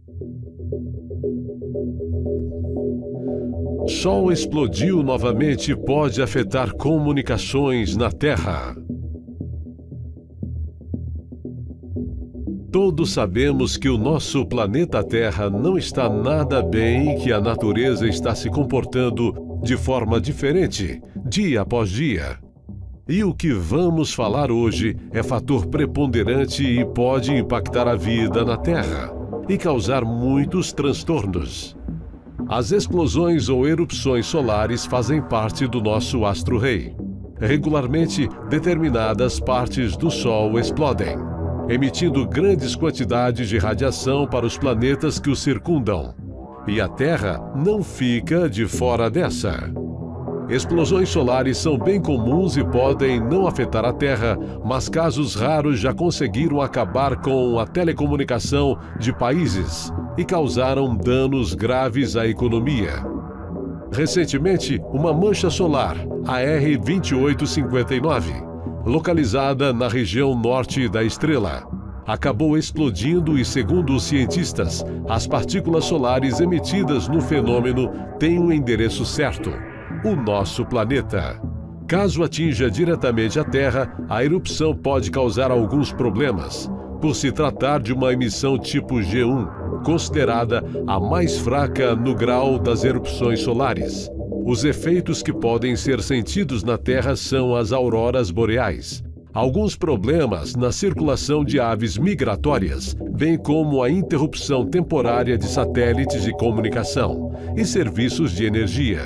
Sol explodiu novamente e pode afetar comunicações na Terra. Todos sabemos que o nosso planeta Terra não está nada bem e que a natureza está se comportando de forma diferente, dia após dia. E o que vamos falar hoje é fator preponderante e pode impactar a vida na Terra e causar muitos transtornos. As explosões ou erupções solares fazem parte do nosso astro-rei. Regularmente, determinadas partes do Sol explodem, emitindo grandes quantidades de radiação para os planetas que o circundam. E a Terra não fica de fora dessa. Explosões solares são bem comuns e podem não afetar a Terra, mas casos raros já conseguiram acabar com a telecomunicação de países e causaram danos graves à economia. Recentemente, uma mancha solar, a R2859, localizada na região norte da estrela, acabou explodindo e, segundo os cientistas, as partículas solares emitidas no fenômeno têm um endereço certo: o nosso planeta. Caso atinja diretamente a Terra, a erupção pode causar alguns problemas, por se tratar de uma emissão tipo G1, considerada a mais fraca no grau das erupções solares. Os efeitos que podem ser sentidos na Terra são as auroras boreais, alguns problemas na circulação de aves migratórias, bem como a interrupção temporária de satélites de comunicação e serviços de energia.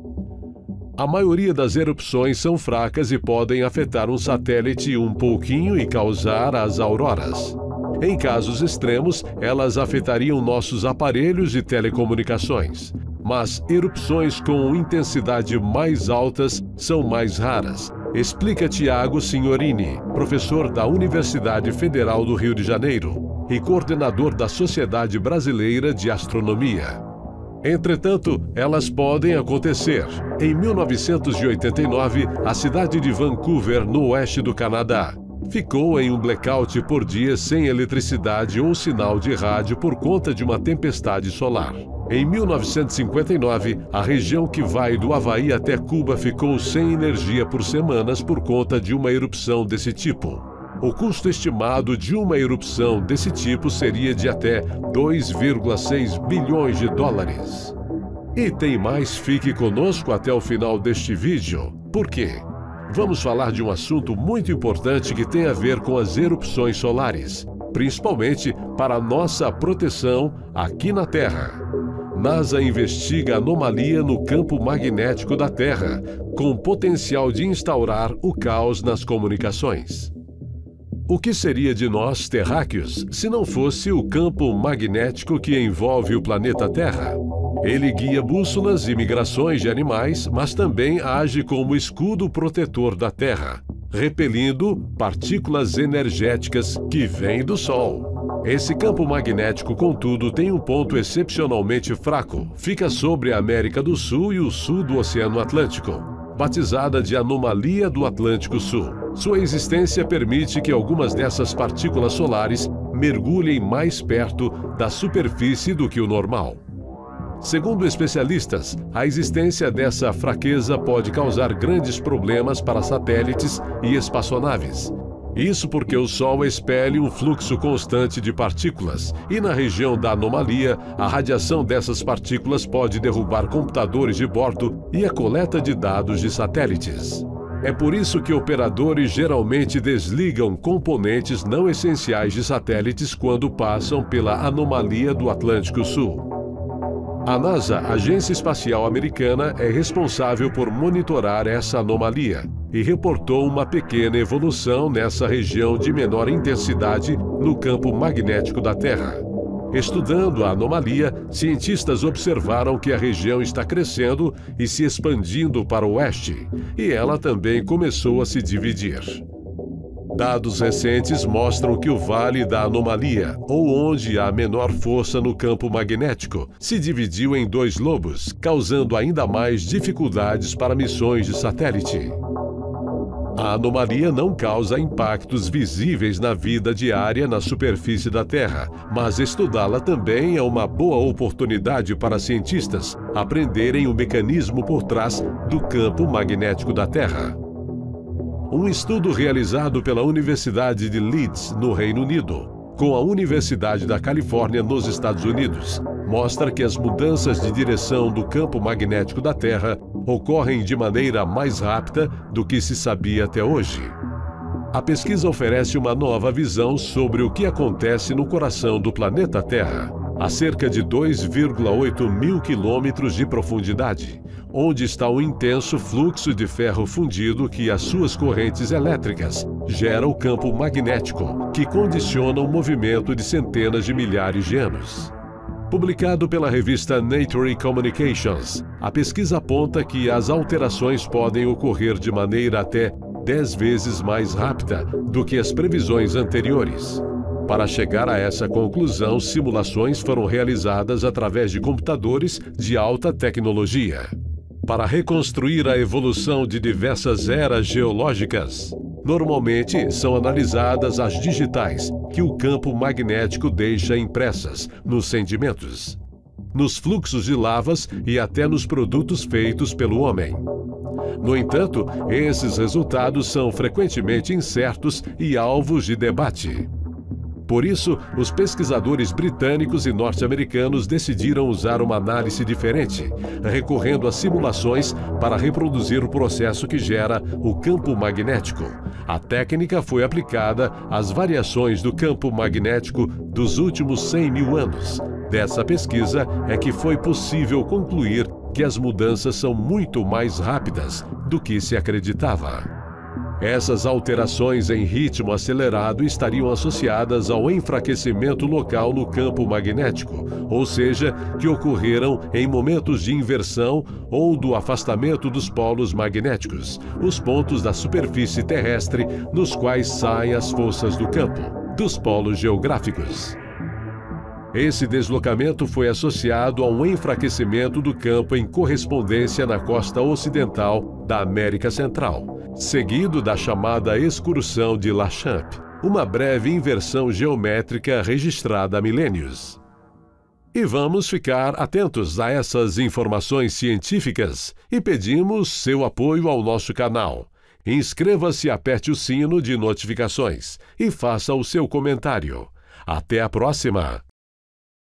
A maioria das erupções são fracas e podem afetar um satélite um pouquinho e causar as auroras. Em casos extremos, elas afetariam nossos aparelhos de telecomunicações. Mas erupções com intensidade mais altas são mais raras, explica Tiago Signorini, professor da Universidade Federal do Rio de Janeiro e coordenador da Sociedade Brasileira de Astronomia. Entretanto, elas podem acontecer. Em 1989, a cidade de Vancouver, no oeste do Canadá, ficou em um blackout por dias sem eletricidade ou sinal de rádio por conta de uma tempestade solar. Em 1959, a região que vai do Havaí até Cuba ficou sem energia por semanas por conta de uma erupção desse tipo. O custo estimado de uma erupção desse tipo seria de até 2,6 bilhões de dólares. E tem mais, fique conosco até o final deste vídeo. Por quê? Vamos falar de um assunto muito importante que tem a ver com as erupções solares, principalmente para nossa proteção aqui na Terra. NASA investiga anomalia no campo magnético da Terra, com potencial de instaurar o caos nas comunicações. O que seria de nós, terráqueos, se não fosse o campo magnético que envolve o planeta Terra? Ele guia bússolas e migrações de animais, mas também age como escudo protetor da Terra, repelindo partículas energéticas que vêm do Sol. Esse campo magnético, contudo, tem um ponto excepcionalmente fraco. Fica sobre a América do Sul e o sul do Oceano Atlântico, batizada de Anomalia do Atlântico Sul. Sua existência permite que algumas dessas partículas solares mergulhem mais perto da superfície do que o normal. Segundo especialistas, a existência dessa fraqueza pode causar grandes problemas para satélites e espaçonaves. Isso porque o Sol expele um fluxo constante de partículas, e na região da anomalia, a radiação dessas partículas pode derrubar computadores de bordo e a coleta de dados de satélites. É por isso que operadores geralmente desligam componentes não essenciais de satélites quando passam pela anomalia do Atlântico Sul. A NASA, Agência Espacial Americana, é responsável por monitorar essa anomalia e reportou uma pequena evolução nessa região de menor intensidade no campo magnético da Terra. Estudando a anomalia, cientistas observaram que a região está crescendo e se expandindo para o oeste, e ela também começou a se dividir. Dados recentes mostram que o Vale da Anomalia, ou onde há menor força no campo magnético, se dividiu em dois lobos, causando ainda mais dificuldades para missões de satélite. A anomalia não causa impactos visíveis na vida diária na superfície da Terra, mas estudá-la também é uma boa oportunidade para cientistas aprenderem o mecanismo por trás do campo magnético da Terra. Um estudo realizado pela Universidade de Leeds, no Reino Unido, com a Universidade da Califórnia, nos Estados Unidos, mostra que as mudanças de direção do campo magnético da Terra ocorrem de maneira mais rápida do que se sabia até hoje. A pesquisa oferece uma nova visão sobre o que acontece no coração do planeta Terra, a cerca de 2,8 mil quilômetros de profundidade, onde está o intenso fluxo de ferro fundido que as suas correntes elétricas geram o campo magnético, que condiciona o movimento de centenas de milhares de anos. Publicado pela revista Nature Communications, a pesquisa aponta que as alterações podem ocorrer de maneira até 10 vezes mais rápida do que as previsões anteriores. Para chegar a essa conclusão, simulações foram realizadas através de computadores de alta tecnologia. Para reconstruir a evolução de diversas eras geológicas, normalmente são analisadas as digitais que o campo magnético deixa impressas nos sedimentos, nos fluxos de lavas e até nos produtos feitos pelo homem. No entanto, esses resultados são frequentemente incertos e alvos de debate. Por isso, os pesquisadores britânicos e norte-americanos decidiram usar uma análise diferente, recorrendo a simulações para reproduzir o processo que gera o campo magnético. A técnica foi aplicada às variações do campo magnético dos últimos 100 mil anos. Dessa pesquisa é que foi possível concluir que as mudanças são muito mais rápidas do que se acreditava. Essas alterações em ritmo acelerado estariam associadas ao enfraquecimento local no campo magnético, ou seja, que ocorreram em momentos de inversão ou do afastamento dos polos magnéticos, os pontos da superfície terrestre nos quais saem as forças do campo, dos polos geográficos. Esse deslocamento foi associado a um enfraquecimento do campo em correspondência na costa ocidental da América Central, seguido da chamada excursão de Lachamp, uma breve inversão geométrica registrada há milênios. E vamos ficar atentos a essas informações científicas e pedimos seu apoio ao nosso canal. Inscreva-se, aperte o sino de notificações e faça o seu comentário. Até a próxima!